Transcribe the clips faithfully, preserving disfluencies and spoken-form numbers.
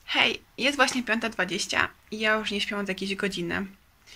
Hej, jest właśnie piąta dwadzieścia i ja już nie śpię od jakiejś godziny.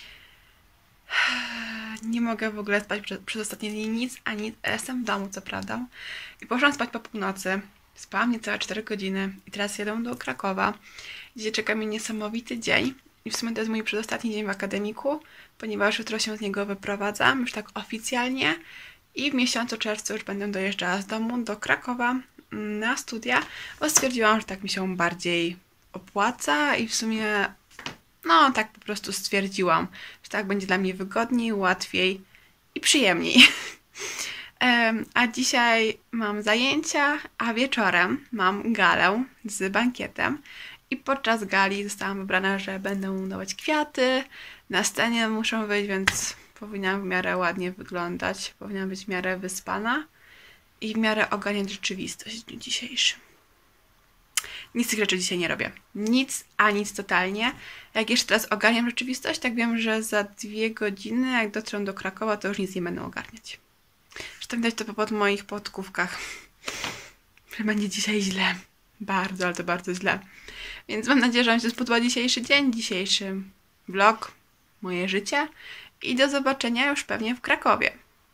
Nie mogę w ogóle spać przez, przez ostatnie dni nic, a nic. Jestem w domu, co prawda. I poszłam spać po północy. Spałam niecałe cztery godziny i teraz jadę do Krakowa, gdzie czeka mnie niesamowity dzień. I w sumie to jest mój przedostatni dzień w akademiku, ponieważ jutro się z niego wyprowadzam, już tak oficjalnie. I w miesiącu czerwcu już będę dojeżdżała z domu do Krakowa na studia, bo stwierdziłam, że tak mi się bardziej opłaca i w sumie, no tak po prostu stwierdziłam, że tak będzie dla mnie wygodniej, łatwiej i przyjemniej. A dzisiaj mam zajęcia, a wieczorem mam galę z bankietem i podczas gali zostałam wybrana, że będę dawać kwiaty, na scenie muszą wyjść, więc powinnam w miarę ładnie wyglądać, powinnam być w miarę wyspana i w miarę ogarniać rzeczywistość w dniu dzisiejszym. Nic z tych rzeczy dzisiaj nie robię. Nic, a nic totalnie. Jak jeszcze teraz ogarniam rzeczywistość, tak wiem, że za dwie godziny, jak dotrę do Krakowa, to już nic nie będę ogarniać. Zresztą widać to po moich podkówkach, że będzie dzisiaj źle. Bardzo, ale to bardzo źle. Więc mam nadzieję, że Wam się spodobał dzisiejszy dzień, dzisiejszy vlog, moje życie. I do zobaczenia już pewnie w Krakowie.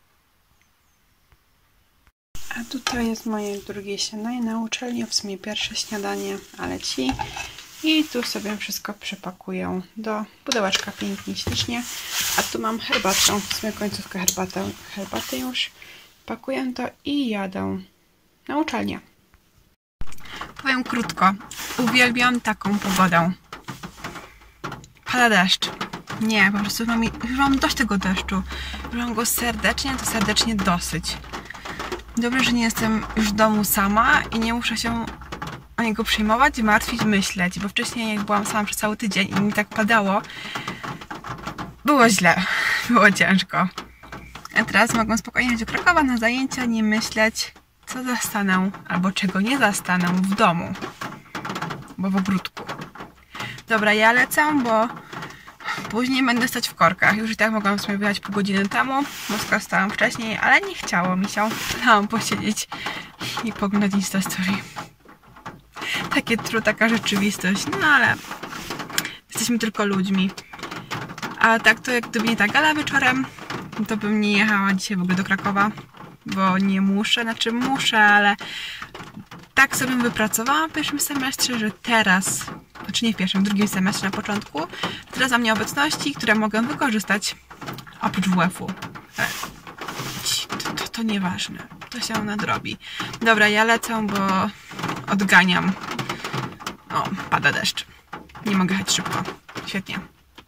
A tutaj jest moje drugie śniadanie na uczelni, w sumie pierwsze śniadanie, ale ci. I tu sobie wszystko przepakuję do pudełeczka pięknie, ślicznie. A tu mam herbatę, w sumie końcówkę herbaty, herbaty już. Pakuję to i jadę na uczelnię. Powiem krótko, uwielbiam taką pogodę. Pada deszcz. Nie, po prostu mam, już mam dość tego deszczu. Już mam go serdecznie, to serdecznie dosyć. Dobrze, że nie jestem już w domu sama i nie muszę się o niego przejmować, martwić, myśleć, bo wcześniej jak byłam sama przez cały tydzień i mi tak padało, było źle, było ciężko. A teraz mogę spokojnie jechać do Krakowa na zajęcia, nie myśleć, co zastanę albo czego nie zastanę w domu, bo w ogródku. Dobra, ja lecę, bo później będę stać w korkach. Już i tak mogłam sobie wyjechać pół godziny temu, bo skorzystałam wcześniej, ale nie chciało mi się. Chciałam posiedzieć i poglądać Instastory. Takie tru, taka rzeczywistość. No ale jesteśmy tylko ludźmi. A tak to jak gdyby nie ta gala wieczorem, to bym nie jechała dzisiaj w ogóle do Krakowa, bo nie muszę, znaczy muszę, ale tak sobie wypracowałam w pierwszym semestrze, że teraz, znaczy nie w pierwszym, w drugim semestrze na początku, teraz mam nieobecności, które mogę wykorzystać oprócz W F-u. To, to, to nieważne, to się nadrobi. Dobra, ja lecę, bo odganiam. O, pada deszcz. Nie mogę jechać szybko. Świetnie.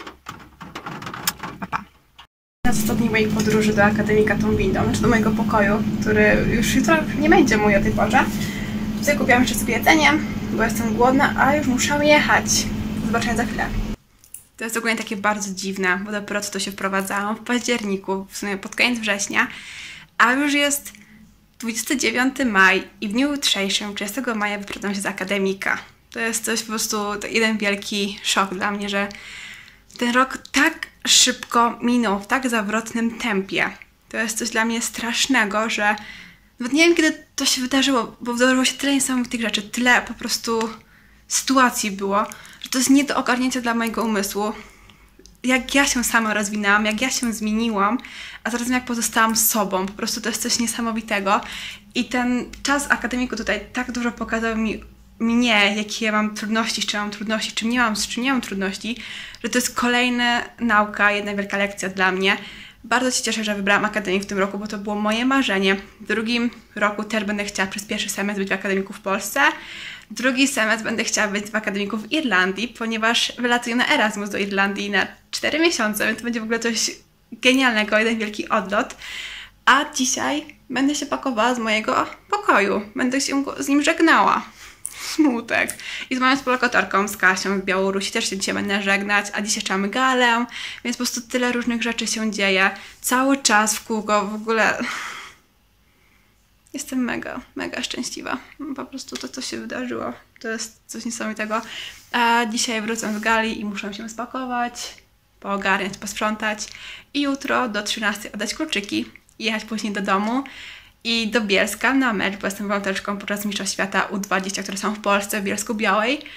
Pa, pa. Na ostatniej mojej podróży do akademika tą windą, znaczy do mojego pokoju, który już jutro nie będzie mój o tej porze. Tutaj kupiłam jeszcze sobie jedzenie, bo jestem głodna, a już muszę jechać. Do zobaczenia za chwilę. To jest ogólnie takie bardzo dziwne, bo dopiero co to się wprowadzałam w październiku, w sumie pod koniec września, a już jest dwudziesty dziewiąty maja i w dniu jutrzejszym, trzydziestego maja, wyprowadzam się z akademika. To jest coś po prostu, jeden wielki szok dla mnie, że ten rok tak szybko minął, w tak zawrotnym tempie. To jest coś dla mnie strasznego, że nawet nie wiem, kiedy to się wydarzyło, bo wydarzyło się tyle niesamowitych rzeczy, tyle po prostu sytuacji było, że to jest nie do ogarnięcia dla mojego umysłu. Jak ja się sama rozwinęłam, jak ja się zmieniłam, a zarazem jak pozostałam sobą. Po prostu to jest coś niesamowitego. I ten czas akademiku tutaj tak dużo pokazał mi mnie, jakie ja mam trudności, z czym mam trudności, czym nie mam, z czym nie mam trudności, że to jest kolejna nauka, jedna wielka lekcja dla mnie. Bardzo się cieszę, że wybrałam akademik w tym roku, bo to było moje marzenie. W drugim roku też będę chciała przez pierwszy semestr być w akademiku w Polsce. Drugi semestr będę chciała być w akademiku w Irlandii, ponieważ wylatuję na Erasmus do Irlandii na cztery miesiące, więc to będzie w ogóle coś genialnego, jeden wielki odlot. A dzisiaj będę się pakowała z mojego pokoju. Będę się z nim żegnała. Smutek. I z moją współlokatorką, z Kasią z Białorusi też się dzisiaj będę żegnać, a dzisiaj jeszcze mamy galę, więc po prostu tyle różnych rzeczy się dzieje. Cały czas w kółko, w ogóle jestem mega, mega szczęśliwa. Po prostu to, co się wydarzyło, to jest coś niesamowitego. A dzisiaj wrócę z gali i muszę się spakować, poogarniać, posprzątać i jutro do trzynastej oddać kluczyki i jechać później do domu. I do Bielska na mecz, bo jestem wolontariuszką podczas Mistrzostw Świata U dwadzieścia, które są w Polsce, w Bielsku Białej.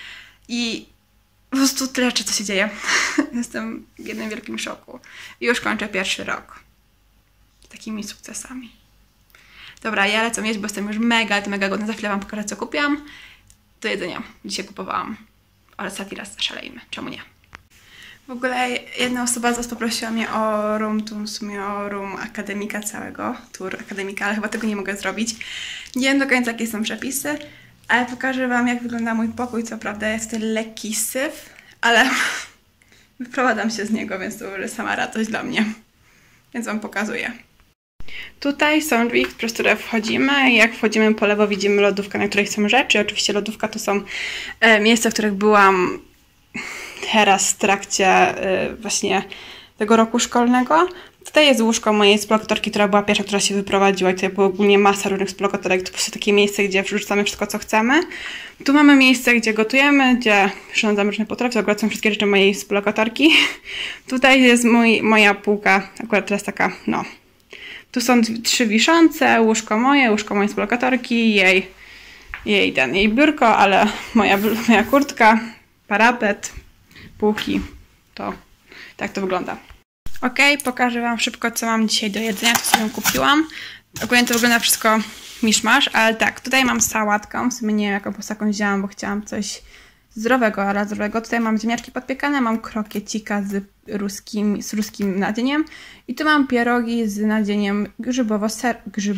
I po prostu tyle rzeczy, co się dzieje. Jestem w jednym wielkim szoku. I już kończę pierwszy rok. Z takimi sukcesami. Dobra, ja lecę jeść, bo jestem już mega, mega głodna. Za chwilę wam pokażę, co kupiłam. Do jedzenia. Dzisiaj kupowałam. Ale ostatni raz zaszalejmy. Czemu nie? W ogóle jedna osoba z was poprosiła mnie o room, tu w sumie o room akademika całego, tour akademika, ale chyba tego nie mogę zrobić. Nie wiem do końca, jakie są przepisy, ale pokażę wam, jak wygląda mój pokój. Co prawda jest to lekki syf, ale wyprowadzam się z niego, więc to już jest sama radość dla mnie. Więc wam pokazuję. Tutaj są drzwi, przez które wchodzimy. Jak wchodzimy po lewo, widzimy lodówkę, na której są rzeczy. Oczywiście lodówka to są e, miejsca, w których byłam teraz w trakcie y, właśnie tego roku szkolnego. Tutaj jest łóżko mojej splokatorki, która była pierwsza, która się wyprowadziła i tutaj było ogólnie masa różnych splokatorek. To po prostu takie miejsce, gdzie wrzucamy wszystko, co chcemy. Tu mamy miejsce, gdzie gotujemy, gdzie przyrządzamy różne potrawy. To akurat są wszystkie rzeczy mojej splokatorki. Tutaj jest mój, moja półka, akurat teraz taka, no. Tu są trzy wiszące, łóżko moje, łóżko mojej splokatorki, jej, jej ten, jej biurko, ale moja, moja kurtka, parapet, półki, to tak to wygląda. Ok, pokażę wam szybko, co mam dzisiaj do jedzenia, co sobie kupiłam. Ogólnie to wygląda wszystko miszmasz, ale tak, tutaj mam sałatkę, w sumie nie wiem, jaką postaką wzięłam, bo chciałam coś zdrowego, ale zdrowego. Tutaj mam ziemniaczki podpiekane, mam krokiecika z ruskim, z ruskim nadzieniem i tu mam pierogi z nadzieniem grzybowo-ser,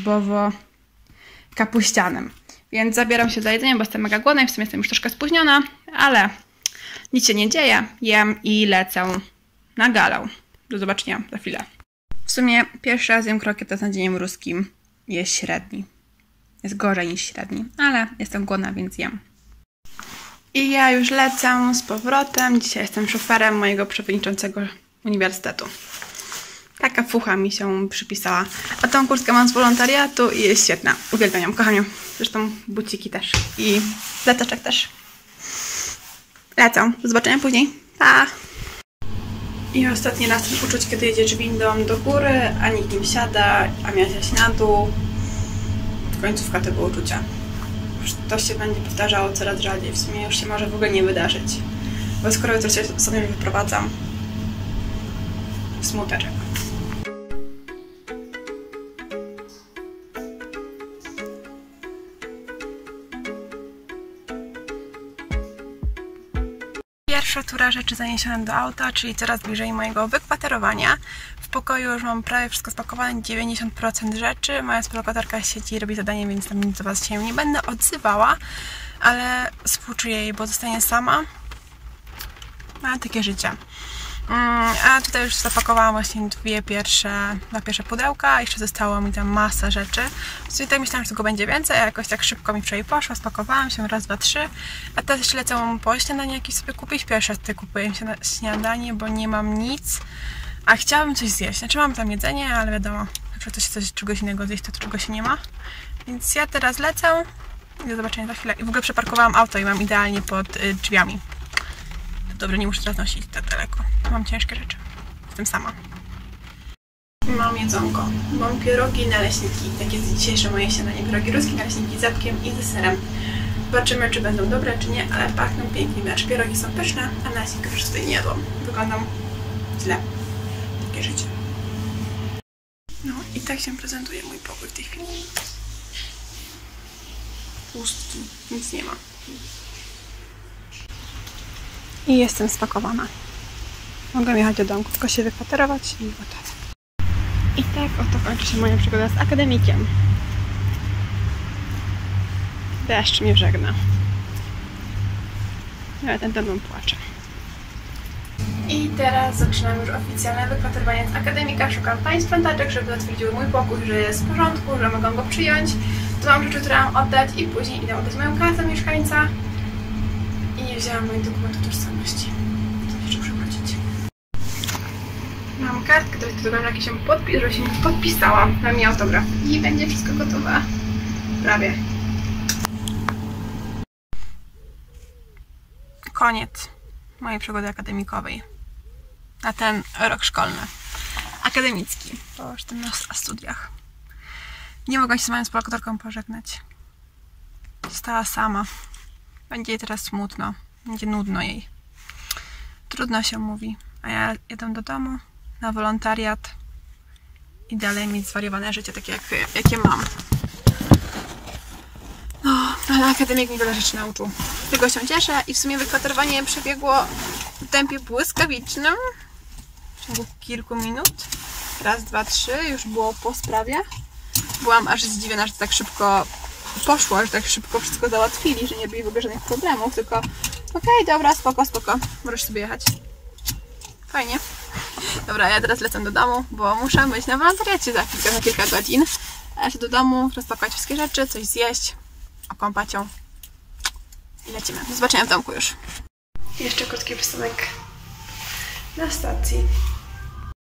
grzybowo-kapuścianym. Więc zabieram się za jedzenie, bo jestem mega głodna i w sumie jestem już troszkę spóźniona, ale nic się nie dzieje, jem i lecę na galę. Do zobaczenia za chwilę. W sumie pierwszy raz jem krokietę z nadzieniem ruskim. Jest średni. Jest gorzej niż średni, ale jestem głodna, więc jem. I ja już lecę z powrotem. Dzisiaj jestem szoferem mojego przewodniczącego uniwersytetu. Taka fucha mi się przypisała. A tą kurtkę mam z wolontariatu i jest świetna. Uwielbiam ją, kocham ją. Zresztą buciki też. I plececzek też. Lecę. Do zobaczenia później. Pa! I ostatni raz ten uczuć, kiedy jedziesz windą do góry, a nikt nim siada, a miałaś na dół. Końcówka tego uczucia. Już to się będzie powtarzało coraz rzadziej. W sumie już się może w ogóle nie wydarzyć. Bo skoro jutro się sobie wyprowadzam, smuteczek. Pierwsza tura rzeczy zaniesione do auta, czyli coraz bliżej mojego wykwaterowania. W pokoju już mam prawie wszystko spakowane, dziewięćdziesiąt procent rzeczy. Moja splokatorka siedzi i robi zadanie, więc tam nic do was się nie będę odzywała, ale współczuję jej, bo zostanie sama. Ma takie życie. A tutaj już zapakowałam właśnie dwie pierwsze, dwa pierwsze pudełka, jeszcze zostało mi tam masa rzeczy. W sumie tak myślałam, że tego będzie więcej, a jakoś tak szybko mi wczoraj poszło, spakowałam się raz, dwa, trzy. A teraz jeszcze lecę po śniadanie jakieś sobie kupić. Pierwsze tutaj kupuję się na śniadanie, bo nie mam nic, a chciałabym coś zjeść. Znaczy mam tam jedzenie, ale wiadomo, na przykład coś, coś czegoś innego zjeść, to czego się nie ma. Więc ja teraz lecę i do zobaczenia za chwilę. I w ogóle przeparkowałam auto i mam idealnie pod y, drzwiami. Dobra, nie muszę teraz nosić tak daleko. Mam ciężkie rzeczy. Jestem sama. Mam jedzonko. Mam pierogi, naleśniki. Takie jest dzisiejsze moje śniadanie. Pierogi ruskie, naleśniki z zapkiem i ze serem. Zobaczymy, czy będą dobre, czy nie, ale pachną pięknie. Znaczy pierogi są pyszne, a naleśników już tutaj nie jadłam. Wyglądam źle. Takie życie. No i tak się prezentuje mój pokój w tej chwili. Pustki. Nic nie ma. I jestem spakowana. Mogę jechać do domku, tylko się wykwaterować i gotowe. I tak oto kończy się moja przygoda z akademikiem. Deszcz mnie żegna. Ale ten ten płacze. I teraz zaczynam już oficjalne wykwaterowanie z akademika. Szukam pań sprzątaczek, żeby zatwierdziły mój pokój, że jest w porządku, że mogą go przyjąć. Tu mam rzeczy, które mam oddać i później idę oddać moją kartę mieszkańca. I nie wzięłam moich dokumentów tożsamości. To jeszcze przewrócić. Mam kartkę, do której jakiś się podpis, że się podpisałam. Mam jej autograf. I będzie wszystko gotowe. Prawie. Koniec mojej przygody akademikowej. Na ten rok szkolny. Akademicki. Po już tym na studiach. Nie mogłam się z moją splokatorką pożegnać. Została sama. Będzie jej teraz smutno. Będzie nudno jej. Trudno się mówi. A ja jadę do domu na wolontariat i dalej mieć zwariowane życie, takie jak, jakie mam. No, ale akademik mi wiele rzeczy nauczył. Z tego się cieszę i w sumie wykwaterowanie przebiegło w tempie błyskawicznym. W ciągu kilku minut. Raz, dwa, trzy. Już było po sprawie. Byłam aż zdziwiona, że to tak szybko poszło, że tak szybko wszystko załatwili, że nie byli w ogóle żadnych problemów, tylko okej, okay, dobra, spoko, spoko. Możesz sobie jechać. Fajnie. Dobra, ja teraz lecę do domu, bo muszę być na wolontariacie za kilka, za kilka godzin. Lecę do domu, rozpakować wszystkie rzeczy, coś zjeść, okąpać ją i lecimy. Do zobaczenia w domku już. Jeszcze krótki przystanek na stacji.